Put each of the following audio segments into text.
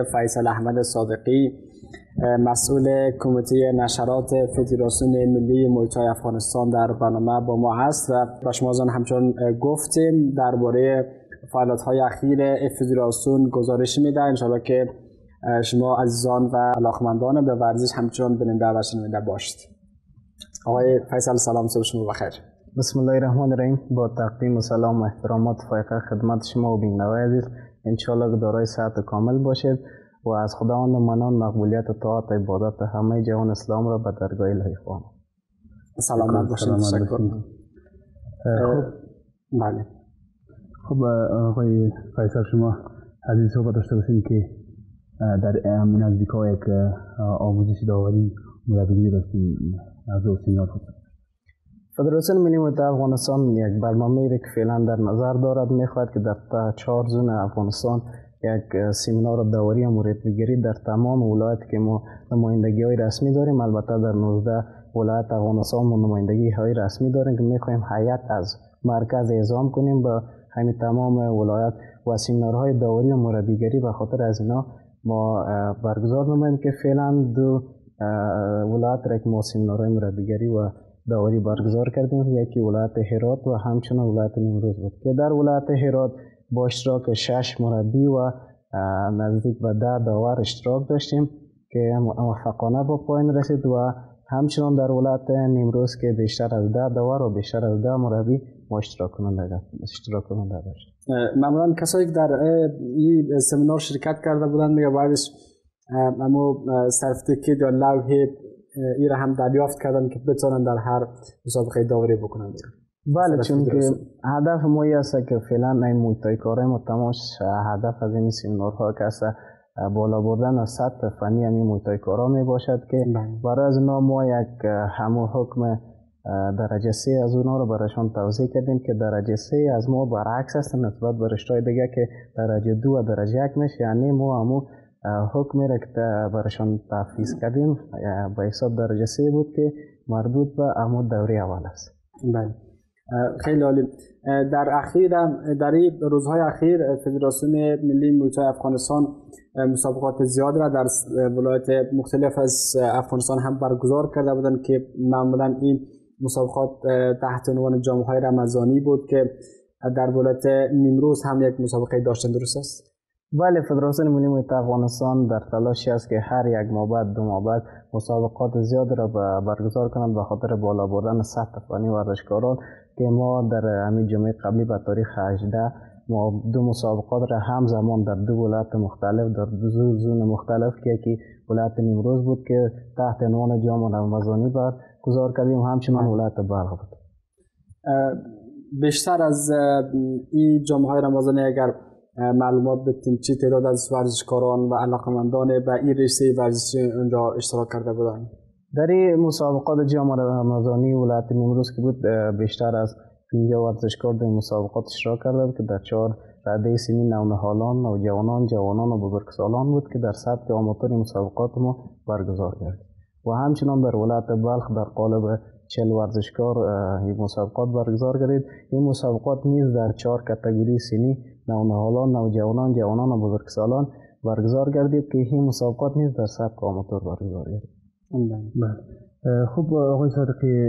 فیصل احمد صادقی، مسئول کمیته نشرات فدراسیون ملی محیط های افغانستان در برنامه با ما هست و شما همچون گفتیم درباره فعالیت‌های اخیر فدراسیون گزارش میده. انشاءالله که شما عزیزان و علاقمندان به ورزش همچنان بیننده و شنونده باشید. آقای فیصل سلام، صبح شما بخیر. بسم الله الرحمن الرحیم. با تقدیم سلام و احترامات فائقه خدمت شما و بیننده عزیز، انشاءالله دارای صحت کامل باشید و از خداوند منان مقبولیت و طاعت و عبادت همه جهان اسلام را به درگاه الهی خواهم. سلامت باشید. تشکر. بله. خب آقای فیصل، شما عزیز صحبت داشته باشید که در نزدیک‌ها یک آموزش داوری مربیگری داشتیم از سیمینار خود. فدراسیون ملی محیط افغانستان یک برنامه‌ای را که فعلا در نظر دارد، می‌خواهد که در 4 زون افغانستان یک سیمینار داوری مربیگری در تمام ولایت که ما نمایندگی‌های رسمی داریم، البته در 19 ولایت افغانستان ما نمایندگی‌های رسمی داریم که می‌خواهیم هیئت از مرکز اعزام کنیم به همین تمام ولایت و سیمینارهای داوری و مربیگری. به خاطر از اینا ما برگزار نماییم که فعلا 2 ولایت را که ما سیمینارهای مربیگری و داوری برگزار کردیم، یکی ولایت هرات و همچنین ولایت نیمروز بود که در ولایت هرات با اشتراک 6 مربی و نزدیک به 10 داور اشتراک داشتیم که موفقانه به پایان رسید و همچنین در ولایت نیمروز که بیشتر از 10 داور و بیشتر از 10 مربی ما اشتراک کننده داشت. معمولا کسایی که در این سمینار شرکت کرده بودن میگه بعدش اما سرتیفیکیت یا لوحه ای را هم دریافت کردن که بتونن در هر مسابقه داوری بکنن. بله، چون که هدف ما است که فعلا این محیط کارای ما تماش هدف از این سیمینارها که است بالا بردن از سطح فنی همین محیط کارا می باشد که برای از اینا ما یک همون حکم درجه 3 از اونا رو برایشان توضیح کردیم که درجه 3 از ما برعکس است نسبت به رشته‌های دیگه که درجه 2 و درجه 1 میشه. یعنی ما همون حکمی را که برایشان تفویض کردیم به حساب درجه 3 بود که مربوط به همون دوره اول است. بله، خیلی عالی. در این روزهای اخیر فدراسیون ملی محیط های افغانستان مسابقات زیاد را در ولایت مختلف از افغانستان هم برگزار کرده بودند که معمولا این مسابقات تحت عنوان جام‌های رمضانی بود که در ولایت نیمروز هم یک مسابقه داشتن، درست است؟ بله، فدراسیون ملی محیط افغانستان در تلاشی است که هر یک ماه بعد 2 ماه بعد مسابقات زیاد را برگزار کنند به خاطر بالا بردن سطح فنی ورزشکاران که ما در همین جمعه قبلی به تاریخ 18 ما 2 مسابقات را همزمان در 2 ولایت مختلف در 2 زون مختلف که یکی ولایت نیمروز بود که تحت عنوان جام رمضانی برگزار کردیم و همچنین ولایت بلخ بود. بیشتر از این جام‌های رمضانی اگر معلومات بدیم چه تعداد از ورزشکاران و علاقمندان به این رشته ورزشی اونجا اشتراک کرده بودند؟ در این مسابقات جام رمضانی ولایت نیمروز که بود بیشتر از 50 ورزشکار در مسابقات اشتراک کرده بود که در 4 رده سنی نونهالان، نوجوانان، جوانان و بزرگسالان بود که در سطح آماتور مسابقات ما برگزار کرد و همچنین در ولایت بلخ در قالب 40 ورزشکار این مسابقات برگزار گردید. این مسابقات نیز در 4 کاتگوری سنی نونهالان، نوجوانان، جوانان و بزرگسالان برگزار گردید که این مسابقات نیز در سطح آماتور برگزار گردید. بله. خب آقای صادقی،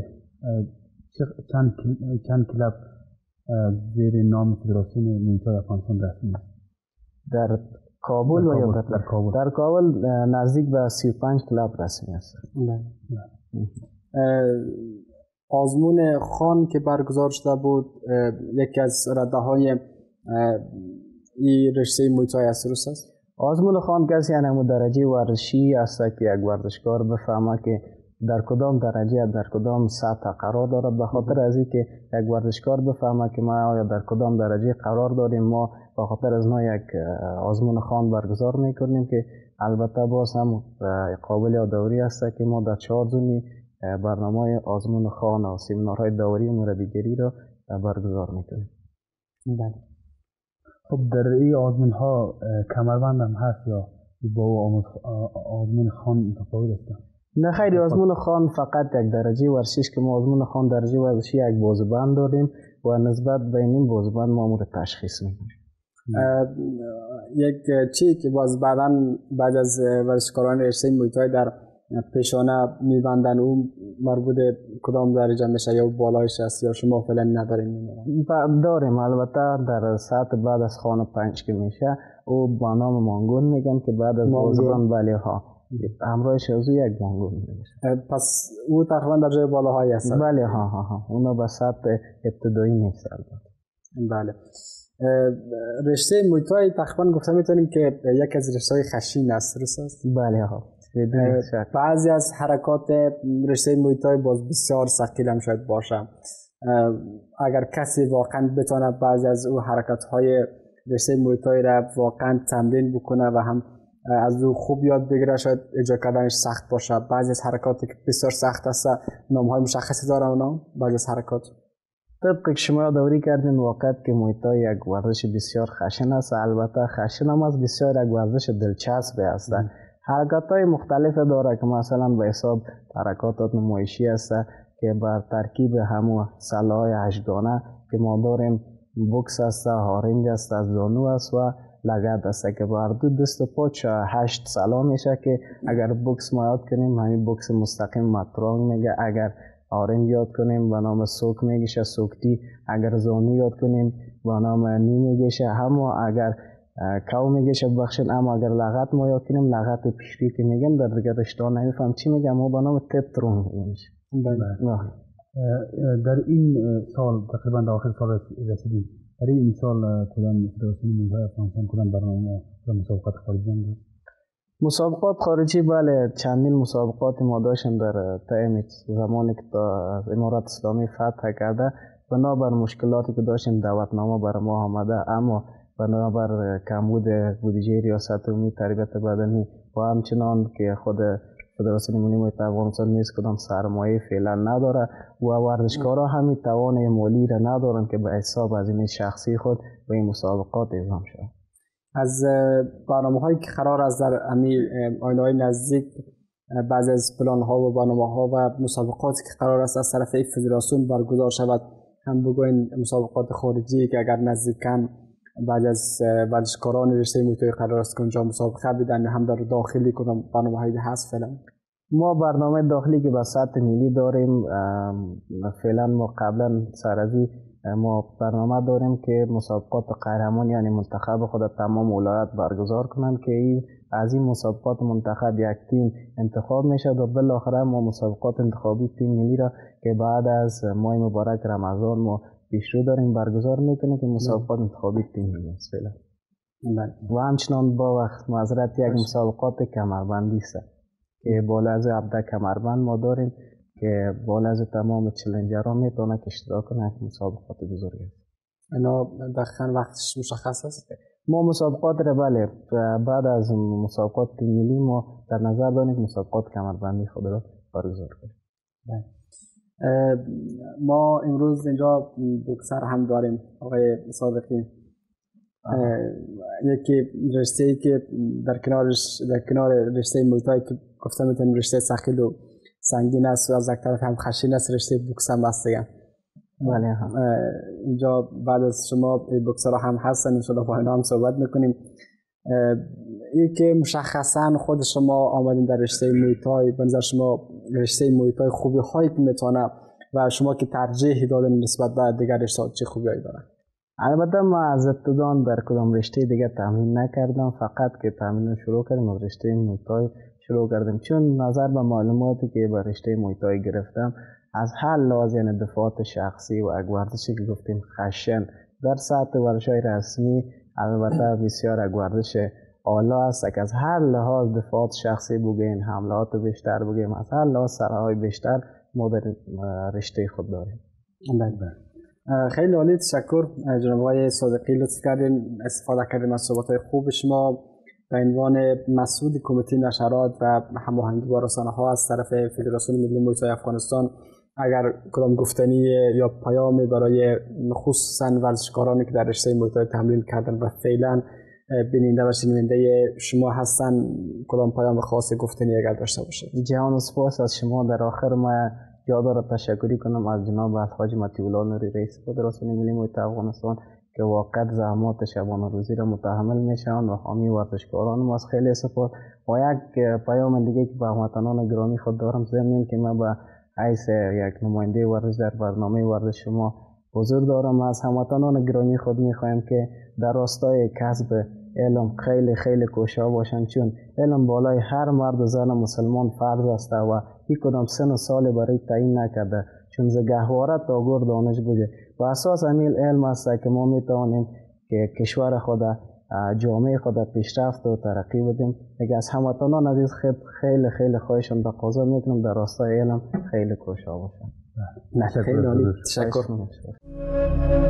چند کلاب زیر نام فدراسیون محیط افغانستان رسمی است؟ در کابل و یا در کابل؟ در کابل نزدیک به 35 کلاب رسمی است. آزمون خان که برگزار شده بود یکی از رده‌های این رشته محیط های درست است؟ آزمون خان کسی یعنی درجه ورزشی است که یک ورزشکار بفهمه که در کدام درجه در کدام سطح قرار دارد. به خاطر از اینکه یک ورزشکار بفهمه که ما آیا در کدام درجه قرار داریم، ما به خاطر از ما یک آزمون خان برگزار میکنیم که البته باز هم قابل دوری است که ما در 4 زونی برنامه آزمون خان و سیمینارهای داوری و مربیگری را برگزار میکنیم. بله. خب در این آزمون ها کمربند هم هست یا با آزمون خان متفاوت است؟ نه خیلی، آزمون خان فقط یک درجه ورزشی که ما آزمون خان درجه ورزشی یک بازوبند داریم و نسبت به این بازوبند ما مورد تشخیص میکنیم. یک چی که باز بعد از ورزشکاران رشته محیط های در پیشانه میبندن اون مربوط کدام درجه میشه یا بالایش است یا شما فعلا ندارین؟ داریم البته در ساعت بعد از خانه 5 که میشه او با نام مانگون میگن که بعد از بازران بله ها همراهش از یک مانگون میشه. پس او تقریبا درجه بالاهایی است. بله ها اونا به سطح ابتدایی نیست البته. بله. رشته محیط های تقریبا گفته میتونیم که یک از رشته های خشین است، درست است؟ بله ها. بعضی از حرکات رشته محیط های باز بسیار ثقیل هم شاید باشه. اگر کسی واقعا بتونه بعضی از او حرکات های رشته محیط های را واقعا تمرین بکنه و هم از او خوب یاد بگیره شاید اجرا کردنش سخت باشه. بعضی از حرکاتی که بسیار سخت است نام های مشخصی داره اونا بعضی از حرکات. طبق که شما یادآوری کردین واقعا که محیط های یک ورزش بسیار خشن است، البته خشن هم از بسیار یک ورزش دلچسب است. حرکات های مختلف داره که مثلا به حساب حرکات نمایشی است که بر ترکیب همو سلاح هشتگانه که ما داریم بوکس است، هارنج است، از زانو است و لگد است که بر دو دست و پا 8 سلاح میشه که اگر بوکس ما یاد کنیم همین بوکس مستقیم ماترانگ میگه، اگر هارنج یاد کنیم به نام سوک میگه سوکتی، اگر زانو یاد کنیم به نام نی میگه همو، اگر کاو میگه بخشن، اما اگر لغت ما یاد کنیم لغت پیشری که میگن در دیگه رشته نمیفهم چی میگه اما به نام تترون میشه. در این سال تقریبا در آخر سال رسیدیم، در این سال کدام فدراسیون محیط افغانستان کدام برنامه و مسابقات خارجی هم داشت؟ مسابقات خارجی بله چندین مسابقات ما داشتیم در تایم زمانی که از امارات اسلامی فتح کرده، بنابر مشکلاتی که داشتیم دعوتنامه بر ما آمده، اما بنابر کمبود بودجه ریاست عمومی تربیت بدنی و همچنان که خود فدراسیون ملی محیط افغانستان نیز کدام سرمایه فعلا نداره و ورزشکارا همین توان مالی را ندارن که به حساب از این شخصی خود به این مسابقات اعزام شود. از برنامه‌هایی که قرار است در آینده نزدیک بعضی از پلان‌ها و برنامه‌ها و مسابقاتی که قرار است از طرف فدراسیون برگزار شود، هم بگوین مسابقات خارجی که اگر نزدیکاً بعد از ورزشکاران رشته محیط قرار است که اونجا مسابقه بدن، هم در داخلی کدام برنامه‌هایی هست فعلا؟ ما برنامه داخلی که به سطح ملی داریم، فعلا ما قبلا سرازی ما برنامه داریم که مسابقات قهرمان یعنی منتخب خود تمام ولایت برگزار کنند که از این مسابقات منتخب یک تیم انتخاب میشه و بالاخره ما مسابقات انتخابی تیم ملی را که بعد از ماه مبارک رمضان ما پیشرو داریم برگزار میکنیم که مسابقات انتخابی تیم ملی است فعلا. و همچنان با وقت معذرت یک مسابقات کمربندی است که بالا از 17 کمربند ما داریم که بالا از تمام چالنجرها میتونه که اشتراک کنه که مسابقات بزرگی است. اینا دقیقاً وقتش مشخص است؟ ما مسابقات را بله بعد از مسابقات تیم ملی ما در نظر داریم مسابقات کمربندی خود را برگزار کنیم. ما امروز اینجا بوکسر هم داریم آقای صادقی، یکی رشته‌ای که در کنار رشته محیط‌های که گفتم میتونیم رشته ثقیل و سنگین است و از یک طرف هم خشن است، رشته بوکس هم است دیگه. بله اینجا بعد از شما بوکسرها هم هستن ان شاء الله با اینا هم صحبت میکنیم. این که مشخصا خود شما آمدین در رشته محیط‌های، به نظر شما رشته محیط‌های خوبی هایی که میتونه و شما که ترجیح دادن نسبت به دیگر رشته‌ها چه خوبیایی داره؟ البته ما از ابتدا در کدام رشته دیگه تمرین نکردم، فقط که تمرین شروع کردیم از رشته محیط‌های شروع کردیم، چون نظر به معلوماتی که به رشته محیط‌های گرفتم از هر لحاظ یعنی دفاعات شخصی و یک ورزشی که گفتیم خشن در سطح ورزش‌های رسمی البته بسیار یک ورزش اعلی است که از هر لحاظ دفاعات شخصی بگیم، حملات بیشتر بگیم، از هر لحاظ سرهای بیشتر ما در رشته خود داریم. خیلی عالی، تشکر جناب آقای صادقی، لطف کردین استفاده کردیم از صحبت‌های خوب شما به عنوان مسئول کمیته نشرات و هماهنگی با رسانه‌ها از طرف فدراسیون ملی محیط افغانستان. اگر کدام گفتنی یا پیامی برای خصوصا ورزشکارانی که در رشته محیط تمرین کردن و فعلا بیننده و شنونده شما هستن، کدام پیام خاص گفتنی اگر داشته باشید؟ جهان سپاس از شما. در آخر ما یاد را تشکری کنم از جناب الحاج مطیع الله نوری رئیس فدراسیون ملی محیط افغانستان که واقعا زحمات شبانه روزی را متحمل میشن و حامی ورزشکاران ما از خیلی سپاس. و یک پیام دیگه که به هموطنان گرامی خود دارم، ضمن این که من به حیث یک نماینده ورزش در برنامه ورزش شما حضور دارم، از هموطنان گرامی خود میخوایم که در راستای کسب علم خیلی خیلی کوشا باشند، چون علم بالای هر مرد و زن مسلمان فرض است و هیچ کدام سن و سال برای تعیین نکرده، چون ز گهواره تا گور دانش بوده. و اساس امیل علم است که ما میتوانیم که کشور خود جامعه خود پیشرفت و ترقی بدیم. دیگه از هموطنان عزیز خیلی خیلی خواهشم تقاضا میکنم در راستای علم خیلی کوشا باشند. خیلی عالی، تشکر.